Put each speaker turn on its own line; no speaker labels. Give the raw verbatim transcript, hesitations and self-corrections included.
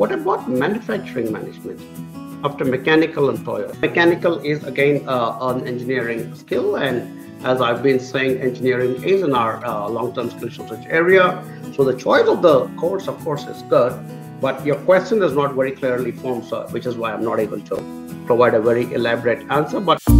what about manufacturing management after mechanical and Toyo? Mechanical is again uh, an engineering skill, and as I've been saying, engineering is in our uh, long-term skill shortage area. So the choice of the course, of course, is good, but your question is not very clearly formed, sir, which is why I'm not able to provide a very elaborate answer. But